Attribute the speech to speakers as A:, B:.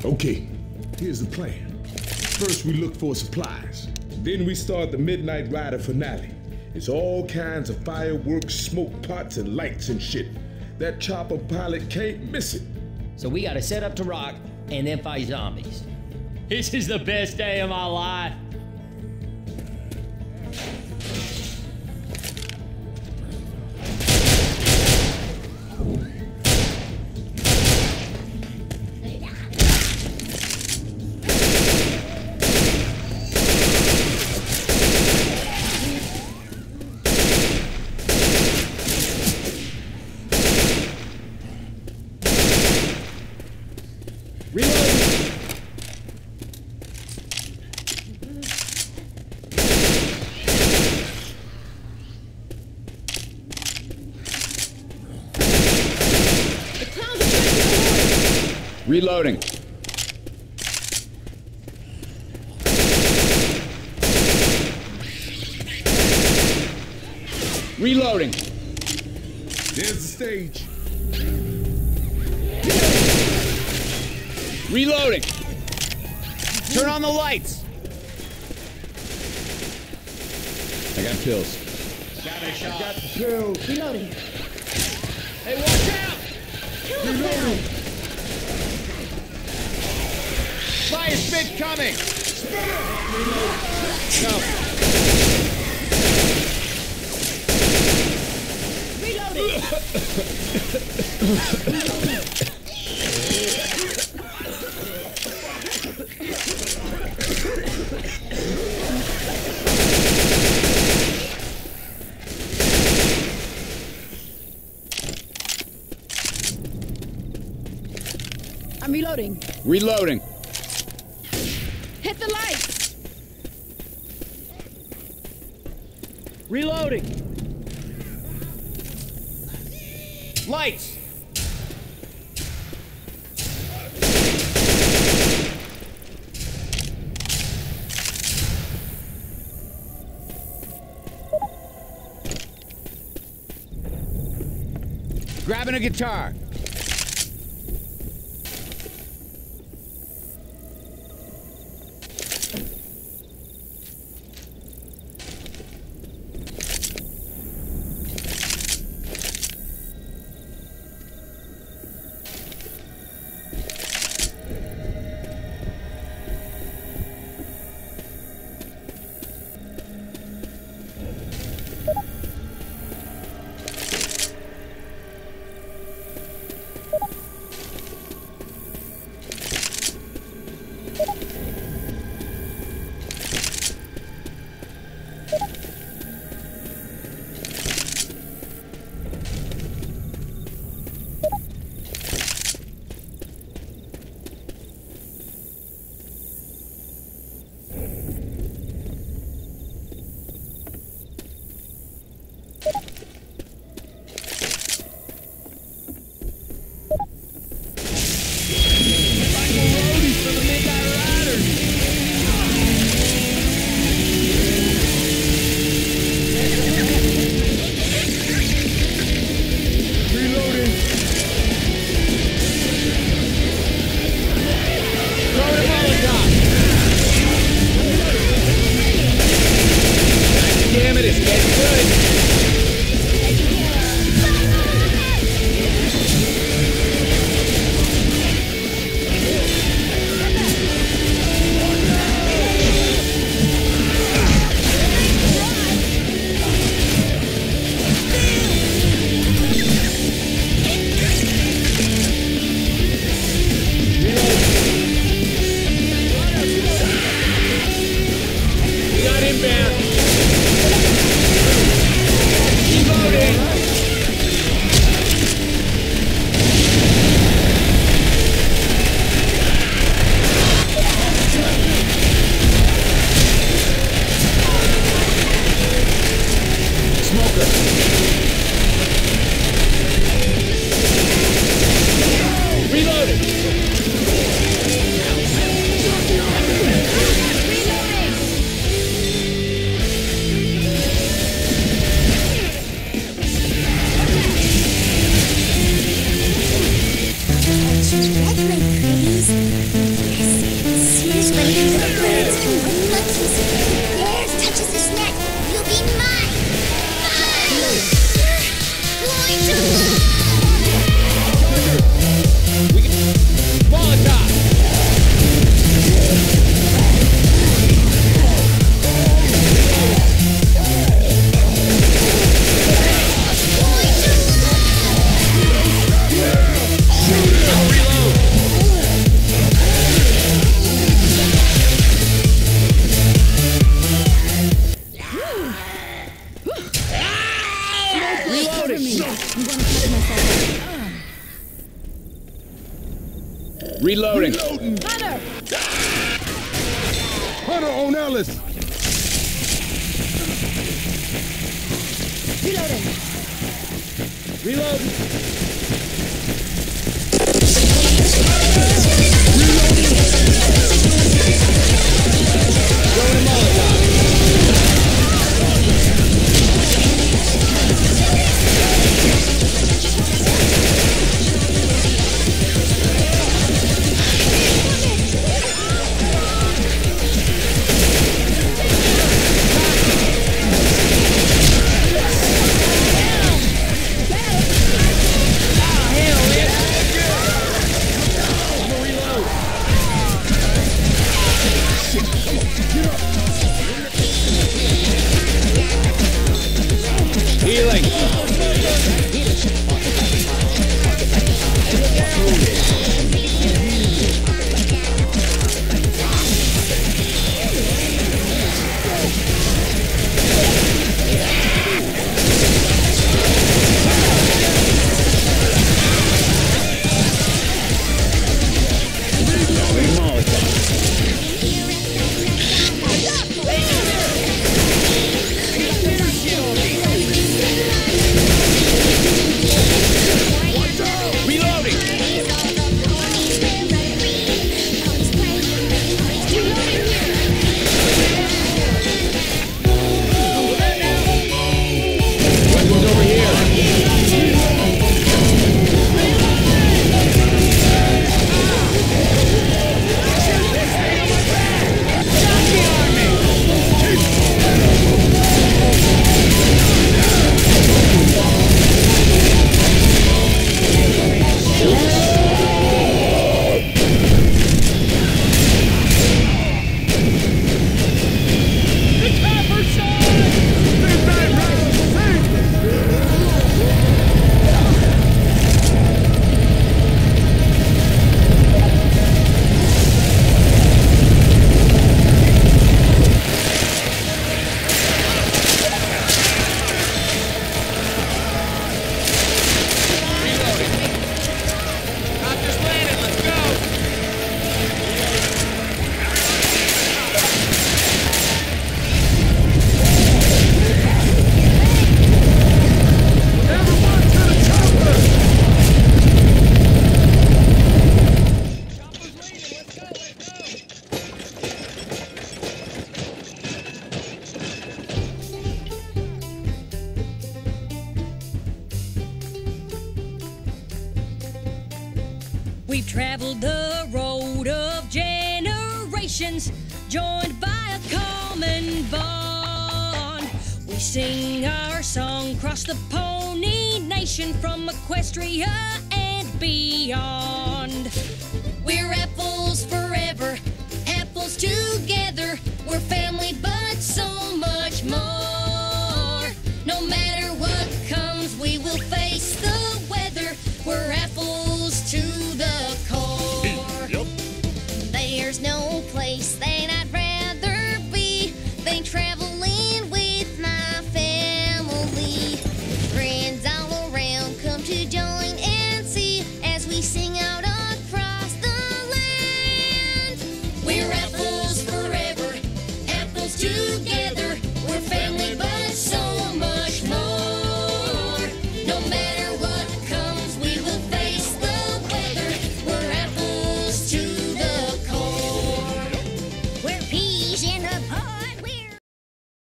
A: Okay, here's the plan. First we look for supplies. Then we start the Midnight Rider finale. It's all kinds of fireworks, smoke pots, and lights and shit. That chopper pilot can't miss it.
B: So we gotta set up to rock and then fight zombies. This is the best day of my life.
C: Reloading. Reloading.
A: There's the stage.
C: Reloading. Turn on the lights. I got pills.
B: Got a shot.
A: Got the pills.
D: Reloading.
B: Hey, watch out!
A: Reloading.
C: Fire spit coming. No.
D: Reloading. I'm reloading.
C: Reloading.
D: Hit the lights.
B: Reloading.
C: Lights. Grabbing a guitar.
E: is ready for the birds. When monkeys, bears touches this net, you'll be mine. Going to
C: Molotov! Reloading.
D: Hunter!
A: Hunter on Ellis!
D: Reloading!
C: Reloading. Throwing a Molotov. Healing.
F: We've traveled the road of generations, joined by a common bond. We sing our song across the Pony Nation, from Equestria and beyond.